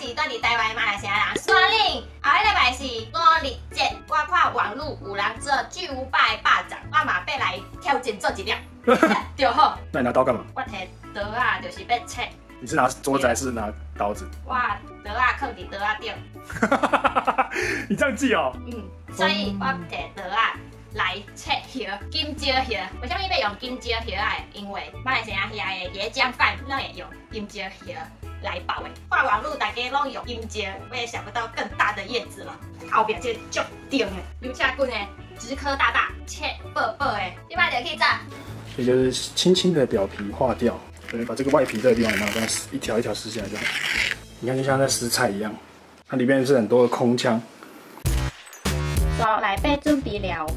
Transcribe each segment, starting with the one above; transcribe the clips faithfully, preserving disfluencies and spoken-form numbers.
是住伫台湾马来西亚人。山岭后一礼拜是五日节，我看网络有人做巨无霸的巴掌，我嘛要来挑战做一粒，就好。 那你拿刀干嘛？ 我摕刀啊，就是要切。 你是拿桌子还是拿刀子？ 我刀啊放伫刀啊顶。 你这样记哦？ 嗯，所以我摕刀啊。 来切叶，金蕉叶。为什么要用金蕉叶啊？因为马来西亚遐的椰浆饭，咱会用金蕉叶来包的。看网络大家拢用金蕉，我也想不到更大的叶子了。后边这足顶的，油恰滚的，直颗大大，切薄薄的，你摆就去炸。 也就是轻轻的表皮划掉，对，把这个外皮这个地方然后这样一条一条撕下来就好。你看，就像在撕菜一样，它里面是很多的空腔。 所内底准备了。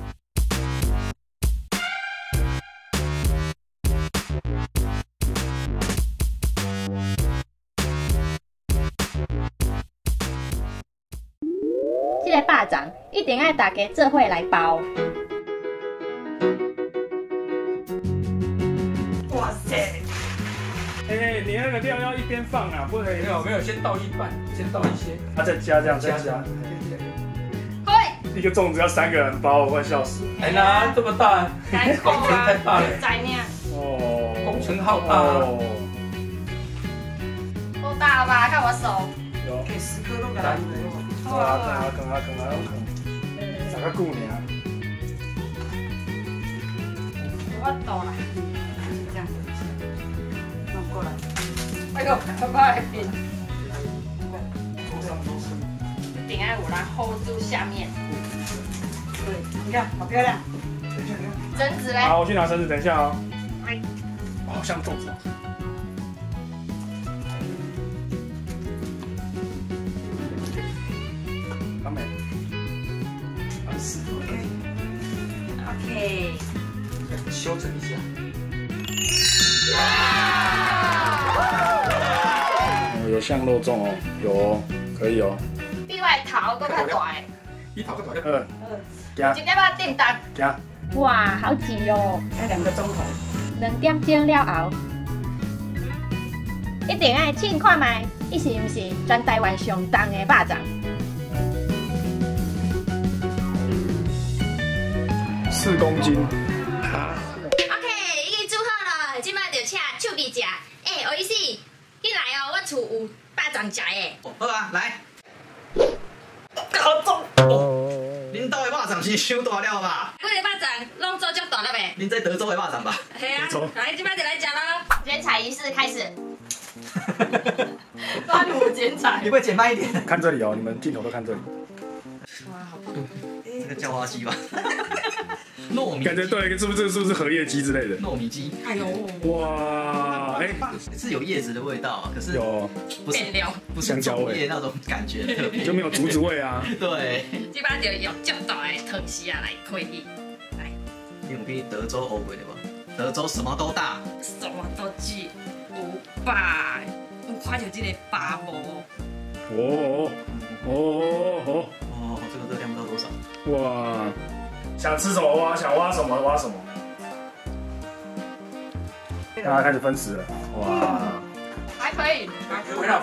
这个巴掌一定要大家做伙来包。哇塞！ 哎、欸，你那个料要一边放啊，不可以。 没有没有，先倒一半，先倒一些， 啊，再加这样，再加。 会。 一个粽子要三个人包，我快笑死了。 哎呀，这么大，工程太大了。 在呢。 哦。工程浩大。哦。 够大吧？看我手。 有。可以十颗都给它。 啊，更啊更啊更啊更，咋个久呢？ 我倒啦，这样子，弄过来。哎呦，快快来变！一定要有人 hold 住下面。对，你看，好漂亮。绳子嘞？ 好，我去拿绳子，等一下哦。哎，好像粽子。 OK， 修整一下。 有像肉粽哦，有哦，可以哦。 比外头搁较大诶。 一头搁大。 二，加。 一点仔叮当。 加。 哇，好挤哦！ 要两个钟头。 两点钟了后，一定爱试看卖，伊是毋是全台湾上重的肉粽？ 四公斤。 OK， 已经煮好了，即摆就请手臂食。哎，有意思，你来哦，我厝有肉粽食的。 好啊，来。好重哦！恁兜的肉粽是伤大了吧？ 我的肉粽拢做足大了呗。 恁在德州的肉粽吧？ 系啊，来，即摆就来食咯。剪彩仪式开始。端午剪彩。 你会剪慢一点？ 看这里哦，你们镜头都看这里。 哇，好棒！这个叫花鸡吧？糯米， 感觉对，是不是是不是荷叶鸡之类的？ 糯米鸡。 哎呦， 哇，哎， 是有叶子的味道啊，可是有不是不是香蕉味那种感觉， 就没有竹子味啊。 对， 这摆就用足大的汤匙啊来开伊，来。 你有去德州欧过的吗？德州什么都大， 什么都巨无霸，有看到这个巴无？ 哦哦哦哦，这个热量不知道多少。 哇！ 想吃什么挖，想挖什么挖什么。大家开始分食了，哇！ 还可以， 味道，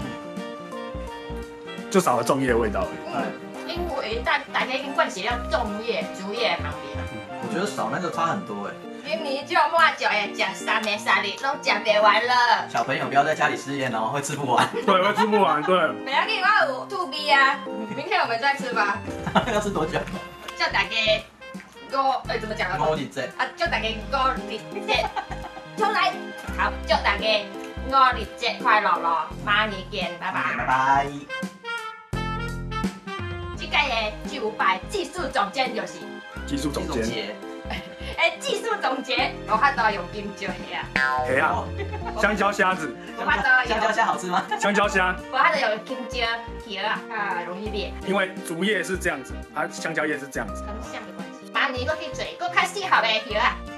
就少了粽叶的味道而已。 嗯，因为大大家已经惯习了粽叶、竹叶旁边。 我觉得少那个差很多哎。 明明就满脚的，吃三年三日都吃不完了。 小朋友不要在家里吃盐哦，会吃不完。 对，会吃不完，对。 不要紧，我有兔逼啊，明天我们再吃吧。 要吃多久？ 叫大家五哎怎么讲啊？ 五日节啊，叫大家五日节，重来。好，祝大家五日节快乐咯，马年见，拜拜。 拜拜。 这届的巨无霸技术总监就是技术总监。 哎，技术总监，我看到用金蕉虾啊。 虾啊，香蕉虾子。 我看到香蕉虾好吃吗？ 香蕉虾。 我看到用金蕉虾啊，啊，容易裂。 因为竹叶是这样子，啊，香蕉叶是这样子。 横向的关系。马年我去做，我较适合的虾啊。